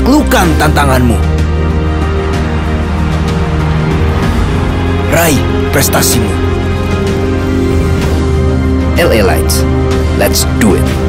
taklukkan tantanganmu. Raih prestasimu. LA Lights, let's do it.